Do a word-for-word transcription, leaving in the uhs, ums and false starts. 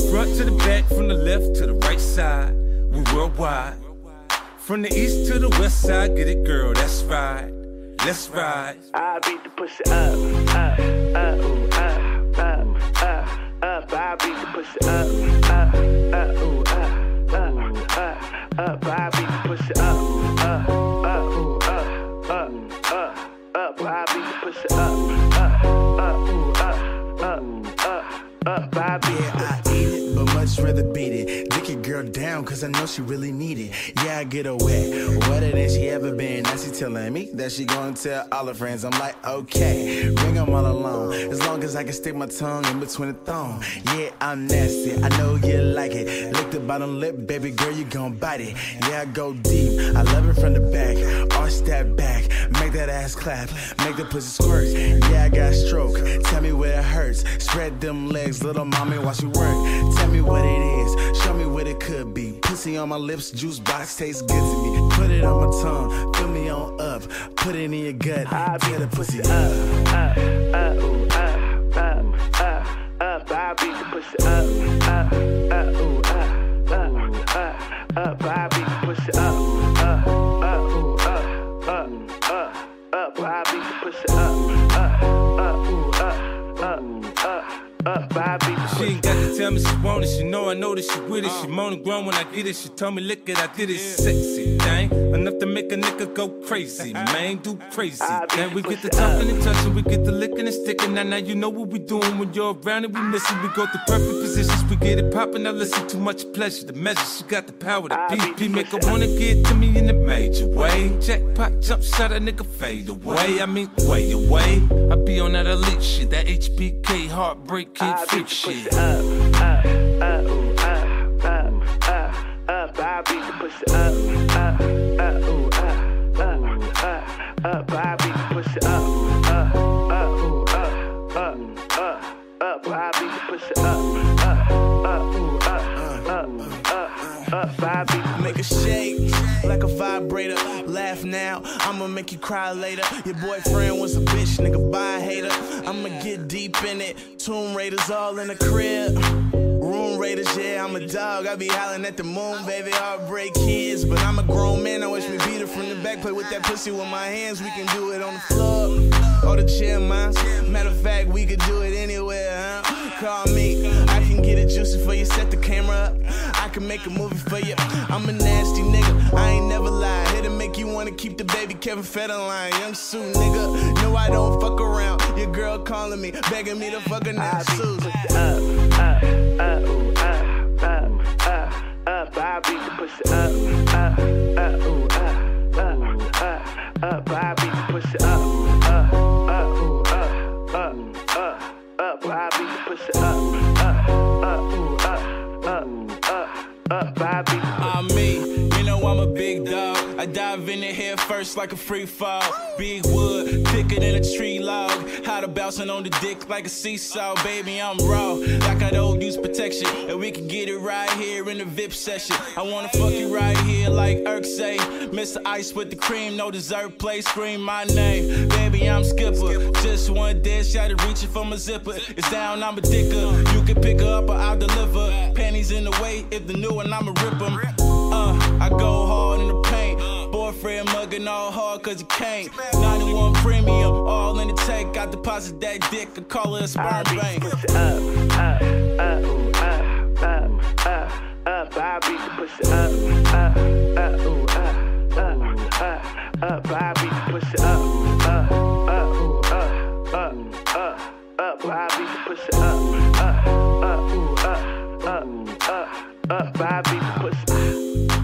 front to the back, from the left to the right side, we worldwide. From the east to the west side, get it, girl, that's right. Let's ride. I beat the pussy up, up, up, ooh, up, up, up, up. I beat the pussy up, up, up, ooh, up, up, up, up. I beat the pussy up, up, up, ooh, up, up, up, up. I beat the pussy up, up, up, ooh, up, up, up, up. I beat yeah, I eat it, but much rather beat it. Dick your girl down, cause I know she really need it. Yeah, I get her wet, wetter than she ever been. Now she telling me that she gonna tell all her friends. I'm like, okay, bring them all along, as long as I can stick my tongue in between the thong. Yeah, I'm nasty, I know you like it. Lick the bottom lip, baby girl, you gon' bite it. Yeah, I go deep, I love it from the back. Arch that back, make that ass clap, make the pussy squirt. Yeah, I got stroke, tell me where it hurts. Spread them legs, little mommy, watch you work. Tell me what it is, show me what it could be. Pussy on my lips, juice box tastes good to me. Put it on my tongue, fill me on up. Put it in your gut, I get the pussy up, up, up, ooh, up, up, up, up. I beat the pussy up, up, up, ooh, up, up, up, up. I beat the pussy up, up, up, ooh, up, up, up, up. I beat the pussy up, up, up, ooh, up, up, up. Up, I beat the she ain't got to tell me she want it. She know I know that she with it. She moan and groan when I get it. She told me lick it, I did it. Sexy thing, enough to make a nigga go crazy. Man, do crazy. Then we get the talking and touching, we get the licking and sticking. Now, now you know what we doing when you're around and we missing. We go through perfect positions, we get it popping. Now listen, too much pleasure. The measure, she got the power. The P P make her wanna get to me in a major way. Jackpot, jump shot, a nigga fade away. I mean, way away. I be on that elite shit, that H B K heartbreak. Kid freak shit. Up, up, up, ooh, up, up, up, up. I beat the pussy up, up, up, ooh, up, up, up, up. I beat the pussy up, up, up, ooh, up, up, up, up. I beat the pussy up, up, up, ooh, up, up, up, up. I beat the make a shake like a vibrator. Laugh now, I'ma make you cry later. Your boyfriend was a bitch, nigga, bye hater. I'ma get deep in it. Tomb Raiders all in the crib. Room Raiders, yeah, I'm a dog. I be howling at the moon, baby. Heartbreak kids, but I'm a grown man. I wish me beat her from the back. Play with that pussy with my hands. We can do it on the floor or the chair, man. Matter of fact, we could do it anywhere, huh? Call me, I can get it juicy for you. Set the camera up, I can make a movie for you. I'm a nasty nigga, I ain't never lied. Here to make you wanna keep the baby Kevin Federline. Young Sue, nigga, no I don't fuck around. Your girl calling me, begging me to fuck her now. Sue. Up, up, up, ooh, up, up, up, up. I beat the pussy up, up, up, ooh, up, up, up, up. I beat the pussy up, up, up, ooh, up, up, up, up. I beat the pussy up, up, up, ooh, up, up, up, up. I beat the pussy. I'm me, you know I'm a big dog. I dive in the head first like a free fall. Big wood, thicker than a tree log. How to bouncing on the dick like a seesaw. Baby, I'm raw, like I don't use protection. And we can get it right here in the V I P session. I wanna fuck you right here like Urk say. Mister Ice with the cream, no dessert play. Scream my name, baby, I'm Skipper. Just one dead shot at reaching for my zipper. It's down, I'm a dicker. You can pick her up or I'll deliver. Panties in the way, if the new one, I'ma rip them. Uh, I go hard in the paint. Boyfriend mugging all hard cause he can't. ninety-one premium, all in the tank. Got deposit that dick, I call it a sperm bank. Up, up, up, ooh, up, up, up, up. I beat the pussy up, up, up, ooh, up, up, up, up. I beat the pussy up, up, up, ooh, up, up, up, up. I beat the pussy up, up, up, ooh, up, up, up, up. I beat the pussy.